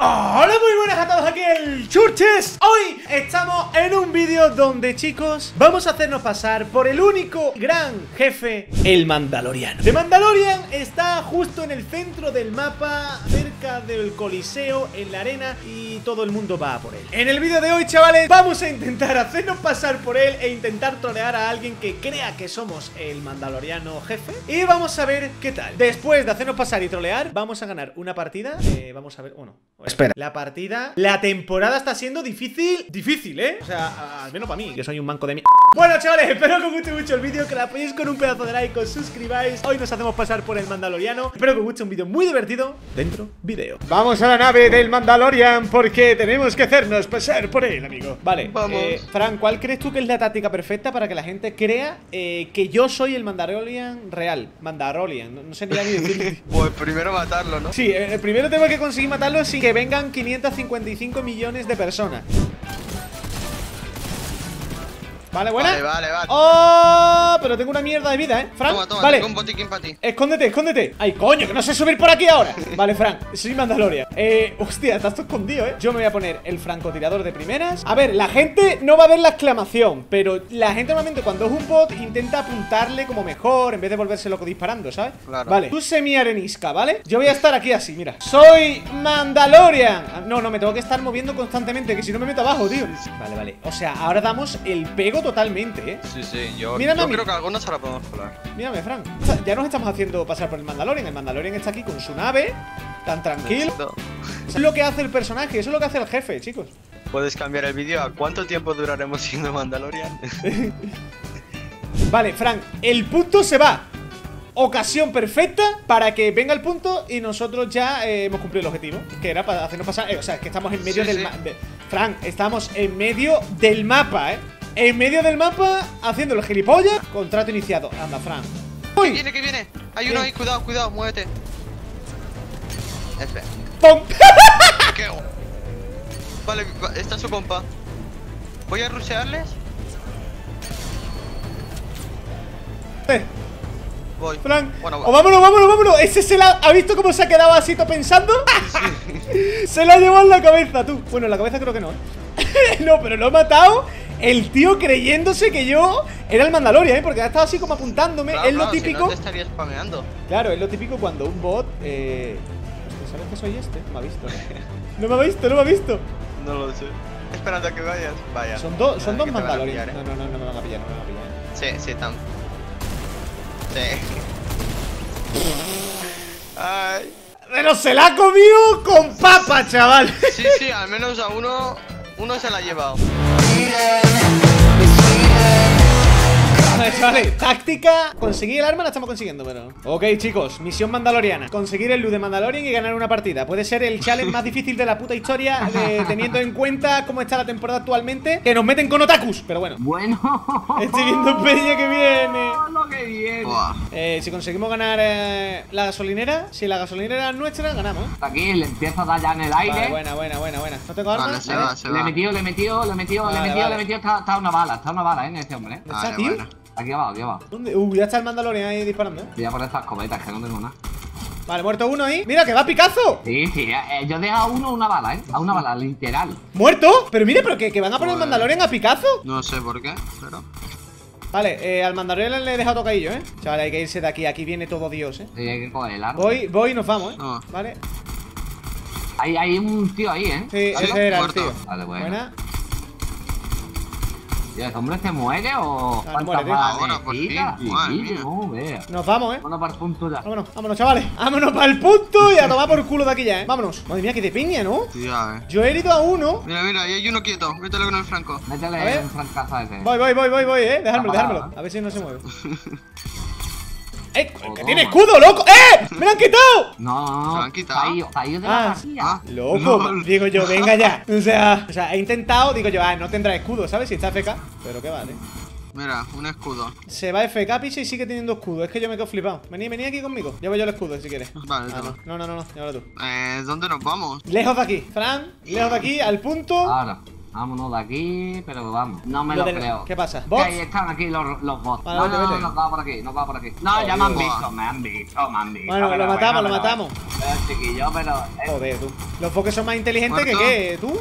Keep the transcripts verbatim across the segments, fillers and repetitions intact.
Hola, muy buenas a todos, aquí el Churches. Hoy estamos en un vídeo donde, chicos, vamos a hacernos pasar por el único gran jefe, el Mandaloriano. The Mandalorian está justo en el centro del mapa, cerca del Coliseo, en la arena, y todo el mundo va por él. En el vídeo de hoy, chavales, vamos a intentar hacernos pasar por él e intentar trolear a alguien que crea que somos el Mandaloriano jefe. Y vamos a ver qué tal. Después de hacernos pasar y trolear, vamos a ganar una partida. Eh, vamos a ver, bueno, espera. La partida, la temporada está siendo difícil, difícil, ¿eh? O sea, al menos para mí, que soy un manco de mierda. Bueno, chavales, espero que os guste mucho el vídeo, que la apoyéis con un pedazo de like, os suscribáis. Hoy nos hacemos pasar por el Mandaloriano. Espero que os guste, un vídeo muy divertido. Dentro, vídeo. Vamos a la nave del Mandalorian porque tenemos que hacernos pasar por él, amigo. Vale, vamos. Eh, Fran, ¿cuál crees tú que es la táctica perfecta para que la gente crea eh, que yo soy el Mandalorian real? Mandalorian, no, no sé ni ya ni decirlo. Pues primero matarlo, ¿no? Sí, eh, primero tengo que conseguir matarlo sin que vengan quinientos cincuenta y cinco millones de personas. Vale, buena. Vale, vale, vale. ¡Oh! Pero tengo una mierda de vida, ¿eh? Fran, Toma, toma, vale. tengo un botiquín para ti. Escóndete, escóndete. Ay, coño, que no sé subir por aquí ahora. Vale, Fran, soy Mandalorian. Eh, hostia, estás todo escondido, ¿eh? Yo me voy a poner el francotirador de primeras. A ver, la gente no va a ver la exclamación, pero la gente normalmente cuando es un bot intenta apuntarle como mejor en vez de volverse loco disparando, ¿sabes? Claro. Vale, tú semi-arenisca, ¿vale? Yo voy a estar aquí así, mira. Soy Mandalorian. Ah, no, no, me tengo que estar moviendo constantemente, que si no me meto abajo, tío. Vale, vale. O sea, ahora damos el pego totalmente, ¿eh? Sí, sí, yo, Mírame a yo mí. creo que algunos se la podemos colar. Mírame, Fran. Ya nos estamos haciendo pasar por el Mandalorian. El Mandalorian está aquí con su nave, tan tranquilo. No. Eso es lo que hace el personaje, eso es lo que hace el jefe, chicos. Puedes cambiar el vídeo a cuánto tiempo duraremos siendo Mandalorian. Vale, Fran, el punto se va. Ocasión perfecta para que venga el punto y nosotros ya eh, hemos cumplido el objetivo, que era para hacernos pasar, eh, o sea, es que estamos en medio Sí, del sí. mapa. Fran, estamos en medio del mapa, eh. En medio del mapa, haciendo el gilipollas. Contrato iniciado. Anda, Fran. Que ¡Uy! viene, que viene. Hay uno Bien. ahí, cuidado, cuidado, muévete. F. ¡Pum! ¿Qué? Vale, va- está su compa. Voy a rushearles. Eh, Voy. Fran, Bueno, oh, vámonos, vámonos, vámonos. Ese se la... ¿Ha visto cómo se ha quedado así todo pensando? Se la ha llevado en la cabeza, tú. Bueno, en la cabeza creo que no, ¿eh? No, pero lo he matado. El tío creyéndose que yo era el Mandalorian, ¿eh? Porque ha estado así como apuntándome. Claro, Es lo claro, si típico. no te estaría spameando. Claro, es lo típico cuando un bot. Eh... Hostia, ¿sabes que soy este? No me ha visto, ¿no? No me ha visto, no me ha visto. No lo sé. Esperando a que vayas. Vaya. Son, dos son Nada, dos que te van a Mandalorian. pillar, No, ¿eh? no, no, no me van a pillar, no me van a pillar. Sí, sí, tan. Sí. Ay. Pero se la ha comido con papa, chaval. Sí, sí, al menos a uno. Uno se la ha llevado. Vale, chavales, táctica. Conseguir el arma la estamos consiguiendo, pero. Ok, chicos, misión mandaloriana. Conseguir el loot de Mandalorian y ganar una partida. Puede ser el challenge más difícil de la puta historia, eh, teniendo en cuenta cómo está la temporada actualmente. Que nos meten con otakus, pero bueno. Bueno, Estoy viendo peña que viene. lo que viene. Buah. Eh, si conseguimos ganar eh, la gasolinera, si la gasolinera es nuestra, ganamos, ¿eh? Aquí le empiezo a dar ya en el aire. Vale, buena, buena, buena, buena. No tengo arma. Vale, se Vale. va, se Le he va. metido, le he metido, le he metido, le Vale, he metido, vale. le he metido. Está, está una bala, está una bala, ¿eh? En este hombre, ¿eh? ¿Dónde está, Vale, tío? bueno. Aquí abajo, aquí abajo. ¿Dónde? Uh, ya está el Mandalorian ahí disparando, ¿eh? Voy a por estas cometas, que no tengo nada. Vale, muerto uno ahí. Mira, que va a picazo. Sí, sí, eh, yo he dejado a uno una bala, ¿eh? A una bala, literal. ¿Muerto? Pero mire, pero que, que van a poner el Joder. Mandalorian a picazo. No sé por qué, pero. Vale, eh, al Mandalorian le he dejado tocadillo, ¿eh? Chaval, hay que irse de aquí. Aquí viene todo Dios, ¿eh? Sí, hay que coger el arma. Voy, voy y nos vamos, ¿eh? Ah. Vale. Hay, hay un tío ahí, ¿eh? Sí, Sí, ese era el muerto. tío. Vale, bueno. Buena. Tío, ¿ese hombre se muere o no cuántas muere, tío. balas Ahora, por fin, necesita? madre Sí, mía. no, vea. Nos vamos, ¿eh? Bueno, para el punto ya. Vámonos, vámonos, chavales. Vámonos para el punto y a tomar por culo de aquí ya, ¿eh? Vámonos. Madre mía, que de peña, ¿no? Sí, a ver. Yo he herido a uno. Mira, mira, ahí hay uno quieto. Mételo con el franco. A Métele ver. en francazo a ese. Voy, voy, voy, voy, voy, ¿eh? Dejármelo, Está parado, dejármelo. ¿eh? A ver si no se mueve. ¡Eh! ¡Que Oh, tiene toma. escudo, loco! ¡Eh! ¡Me lo han quitado! No, no, no. ¿Se lo han quitado? Caído, caído de Ah, la vacía. ah. Loco, No. digo yo, venga ya. O sea, o sea, he intentado, digo yo, ah, no tendrá escudo, ¿sabes? Si está F K. Pero qué vale. Mira, un escudo. Se va F K, picha, y sigue teniendo escudo. Es que yo me quedo flipado. Vení, vení aquí conmigo. Llevo yo el escudo, si quieres. Vale, Ah, toma. no, no, no, no, no. Llévalo tú. Eh, ¿dónde nos vamos? Lejos de aquí, Fran. Lejos de aquí, al punto. Ahora. Vámonos de aquí, pero vamos. No me Lo lo, del- creo. ¿Qué pasa? Que ¿Bots? ahí están aquí los, los bots. Vale, no, vete, no, vete. no, nos va por aquí, nos va por aquí. No, ya me han visto, me han visto, me han visto. Bueno, pero lo matamos, lo pero- matamos. Pero chiquillo, pero... eh, Joder, tú. Los bots son más inteligentes que ¿Muerto? qué, ¿tú?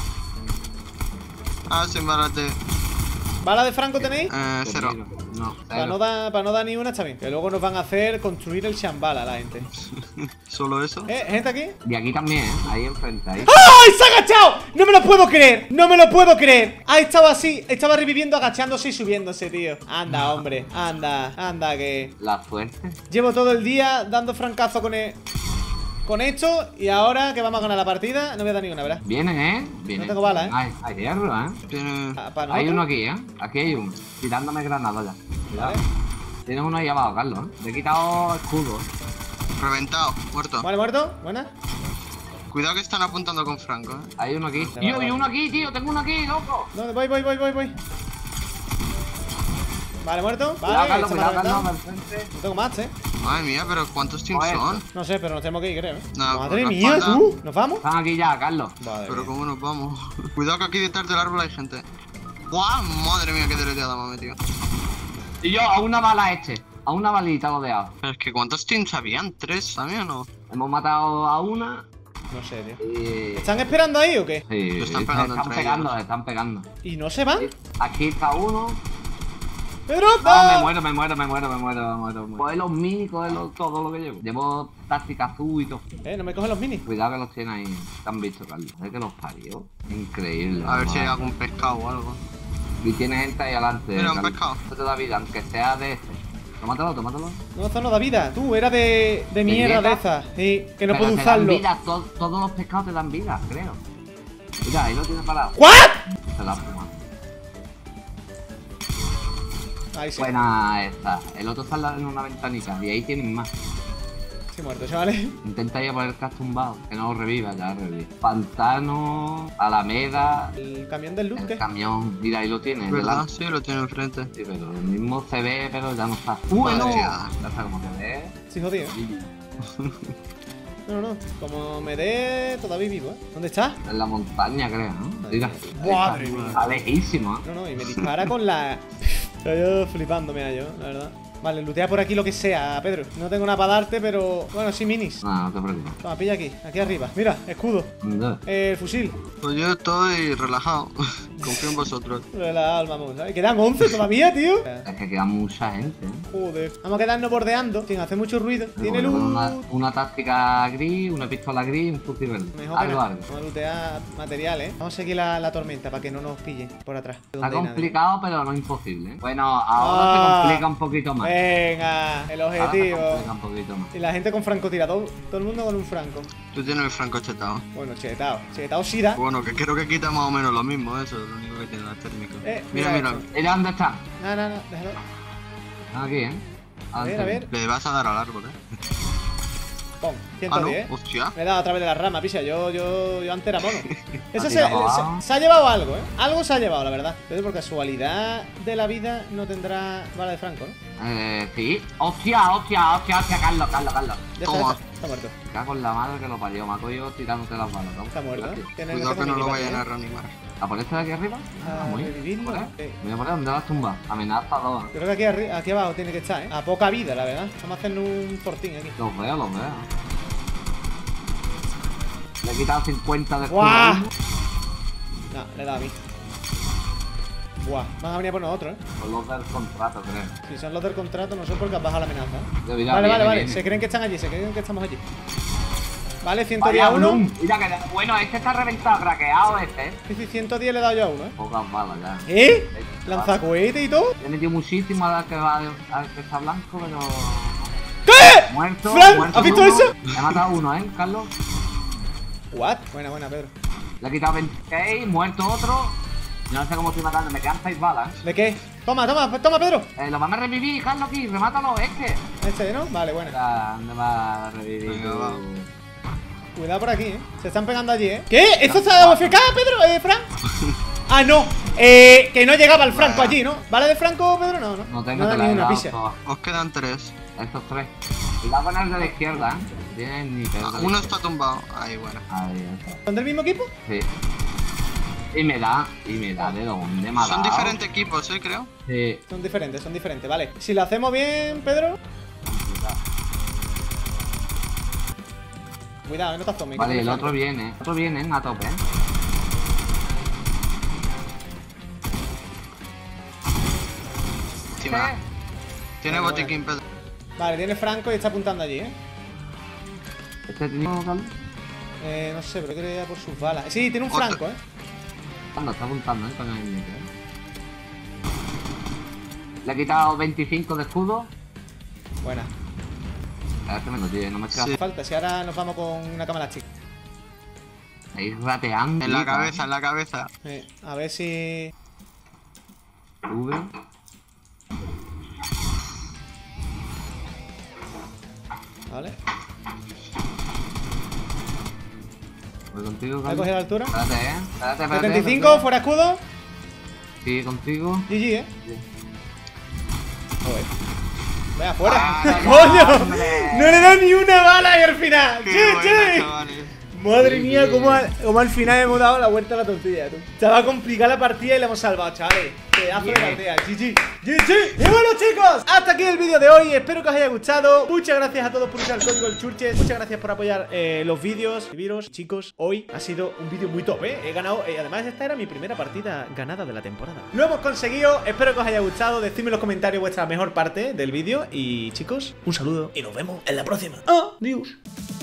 Ah, sí, márate. ¿Bala de Franco tenéis? Eh, cero. No, Para no, cero. dar, para no dar ni una, está bien. Que luego nos van a hacer construir el Shambhala la gente. ¿Solo eso? ¿Eh? ¿Gente aquí? Y aquí también, ¿eh? Ahí enfrente, ahí. ¡Ay! ¡Se ha agachado! ¡No me lo puedo creer! ¡No me lo puedo creer! Ha estado así, estaba reviviendo, agachándose y subiéndose, tío. Anda, hombre, anda, anda que... La suerte. Llevo todo el día dando francazo con el... Con esto, y ahora que vamos a ganar la partida, no voy a dar ni una, ¿verdad? Viene, ¿eh? Viene. No tengo bala, ¿eh? Hay, hay hierro, ¿eh? Tiene... Ah, ¿para Hay nosotros? uno aquí, ¿eh? Aquí hay uno. Tirándome granada ya. Cuidado. Vale. Tienes uno ahí abajo, Carlos, ¿eh? Le he quitado escudo. Reventado, muerto. Vale, muerto, buena. Cuidado que están apuntando con Franco, eh. Hay uno aquí. Vale, Tío, vale. y uno aquí, tío. Tengo uno aquí, loco. ¿Dónde? Voy, voy, voy, voy, voy. Vale, muerto. Cuidado, Vale, Carlos, este me ha cuidado, Carlos, reventado. al frente. No tengo más, ¿eh? Madre mía, pero ¿cuántos teams Joder. son? No sé, pero nos tenemos que ir, creo, ¿eh? No, Madre por la mía, espalda. tú. ¿Nos vamos? Están aquí ya, Carlos. Vale. Pero bien. cómo nos vamos. Cuidado que aquí detrás del árbol hay gente. ¡Guau! Madre mía, qué deleteada me ha metido. Y yo, a una bala este. A una balita lo he dejado. Pero es que ¿cuántos teams habían? ¿Tres también o no? Hemos matado a una. No sé, tío. Y... ¿Están esperando ahí o qué? Sí, Lo están se pegando están entre pegando, ellos. están pegando. ¿Y no se van? Aquí está uno. ¡Pedro! Ah, me ¡no! muero, me muero, me muero, me muero, me muero. me muero. Coge los mini, coge los- todo lo que llevo. Llevo táctica azul y todo. Eh, no me cogen los minis. Cuidado que los tiene ahí. Te han visto, Carlos. Es que los parió. Increíble. A ver si hay madre. algún pescado o algo. Y tiene gente ahí adelante. Mira, un Carlos. pescado. No te da vida, aunque sea de este. Tómatelo, tómatelo. No, esto no da vida. Tú, era de, de mierda de dieta? esas. Sí, que no Pero puedo te usarlo. Dan vida, to- todos los pescados te dan vida, creo. Mira, ahí lo tienes parado. ¿What? Se la fuma. Ahí sí. Buena esta. El otro está en la- en una ventanita y ahí tienen más. Sí, muerto, chavales. Intenta ya poner el cast tumbado, que no lo reviva, ya revive. Pantano, Alameda, El camión del loot, el ¿qué? camión. Mira, ahí lo tienes. ¿Verdad? delante. Sí, lo tiene enfrente. Sí, pero el mismo se ve, pero ya no está. Bueno, Madre ya mía. está como se ve. Sí, jodido. No, no, no. Como me dé, todavía vivo, ¿eh? ¿Dónde está? En la montaña, creo, ¿no? Mira. Madre Ahí está. mía. Está lejísimo, ¿eh? No, no, y me dispara con la... Estoy yo flipándome a yo, la verdad. Vale, lootea por aquí lo que sea, Pedro. No tengo nada para darte, pero... Bueno, sí, minis. No, no te preocupes. Toma, pilla aquí, aquí arriba. Mira, escudo. No. Eh, el fusil. Pues yo estoy relajado. Confío en vosotros. La alma, vamos. ¿sabes? Quedan once todavía, tío. Es que queda mucha gente, ¿eh? Joder. Vamos a quedarnos bordeando sin hacer mucho ruido. Tiene Bueno, luz. una, una táctica gris, una pistola gris y un fusil verde. Mejor que Algo, no. algo. Vamos a lootear material, ¿eh? Vamos a seguir la, la tormenta para que no nos pille por atrás. Está Donde hay nadie. complicado, pero no imposible. ¿eh? Bueno, ahora Ah. se complica un poquito más. Venga, el Ahora se objetivo. complica un poquito más. Y la gente con francotirador. Todo el mundo con un franco. Tú tienes el franco chetado. Bueno, chetao. Chetao sí da. Bueno, que creo que quita más o menos lo mismo, eso es lo único que tiene la térmica. Eh, mira, mira mira, esto. Mira dónde está. No, no, no, déjalo. Están aquí, ¿eh? A ver, a ver. le vas a dar al árbol, eh. Pum, Ah, ciento no, diez. hostia. Me he dado a través de la rama, pisa. Yo, yo, yo antes era mono. Eso Así se, que va. se, se ha llevado algo, ¿eh? Algo se ha llevado, la verdad. Pero por casualidad de la vida no tendrá bala de franco, ¿no? Eh, sí. Hostia, hostia, hostia, hostia, Carlos, Carlos, Carlos. Ya está, ya Toma. está. Está muerto. Me cago en la madre que lo parió. Me acuerdo yo tirándote las balas, ¿no? Está muerto, ¿eh? Tiene Cuidado que no lo equipaje, vayan a ¿eh? reanimar. ¿La por esta de aquí arriba? A muy. revivirlo, Joder. eh. Voy a poner donde las tumbas. Amenaza dos. ¿eh? Creo que aquí, arri- aquí abajo tiene que estar, ¿eh? A poca vida, la verdad. Vamos a hacernos un fortín aquí. Los veo, los veo. Le he quitado cincuenta de ¡Guau! escudo. No, le he dado a mí. Buah, van a venir a por nosotros, ¿eh? Con los del contrato, creo. Si son los del contrato, no son porque has bajado la amenaza, ¿eh? De vida, Vale, viene, vale, vale. viene. Se creen que están allí, se creen que estamos allí. Vale, ciento diez Vaya a uno. Bloom. Mira que, bueno, este está reventado, craqueado este, ¿eh? Sí, sí, ciento diez le he dado yo a uno, ¿eh? Pocas balas ya. ¿Eh? Lanzacohete y todo. He metido muchísimo al que va al que está blanco, pero. ¿Qué? Muerto. Fran, muerto ¿has visto uno. eso? He matado uno, ¿eh, Carlos? What? Buena, buena, Pedro. Le he quitado veintiséis, muerto otro. Yo no sé cómo estoy matando, me quedan seis balas. ¿eh? ¿De qué? Toma, toma, toma, Pedro. Eh, lo van a revivir, Carlos, aquí, remátalo, es que. Este, ¿no? Vale, bueno. Mira, ¿dónde va a revivir? Venga, tú? va. Cuidado por aquí, ¿eh? Se están pegando allí, ¿eh? ¿Qué? ¿Esto se ha dado A F K, Pedro? ¿Eh, Fran? Ah, no. Eh, que no llegaba el Franco allí, ¿no? ¿Vale de Franco, Pedro? No, no. No tengo da te ni la he una dado pisa. todas. Os quedan tres. Estos tres. Cuidado con el de la izquierda, ¿eh? Tienen ni peor. Ah, uno está tumbado. Ahí, bueno. Ahí está. ¿Son del mismo equipo? Sí. Y me da, y me da de dónde me ha Son dado. diferentes equipos, ¿eh? Creo. Sí. Son diferentes, son diferentes, vale. Si lo hacemos bien, Pedro. Cuidado, eh, no te asomes. Vale, el otro viene. El otro viene a tope. Encima. Tiene Bueno, botiquín, Pedro. Vale, tiene Franco y está apuntando allí, eh. Este tiene un Eh, no sé, pero creo que ir a por sus balas. Sí, tiene un Otro. Franco, eh. Anda, está apuntando, ¿eh? Con el micro, ¿eh? Le he quitado veinticinco de escudo. Buena. A ver, me lo tiene, no me echa. Sí. Falta, si ahora nos vamos con una cámara chica. Ahí rateando. En la cabeza, en la cabeza. Eh, a ver si. V. Vale. Voy contigo, ¿Me he Carlos. cogido la altura? Espérate, eh. Espérate, espérate. setenta y cinco, fuera escudo. Sí, contigo. G G, eh. Sí. Joder. Vaya fuera. Ah, ¡Coño! hombre. No le da ni una bala y al final. Qué ¡Chi, buena, chi! chavales. Madre Sí, mía, sí. cómo al, cómo al final hemos dado la vuelta a la tortilla, tú. Se va a complicar la partida y la hemos salvado, chavales. Pedazo de Bien. partida. G G. G G. Y bueno, chicos, hasta aquí el vídeo de hoy. Espero que os haya gustado. Muchas gracias a todos por usar el código El Churches. Muchas gracias por apoyar eh, los vídeos. Suscribiros, chicos. Hoy ha sido un vídeo muy top, ¿eh? He ganado. Eh, además, esta era mi primera partida ganada de la temporada. Lo hemos conseguido. Espero que os haya gustado. Decidme en los comentarios vuestra mejor parte del vídeo. Y, chicos, un saludo. Y nos vemos en la próxima. Adiós.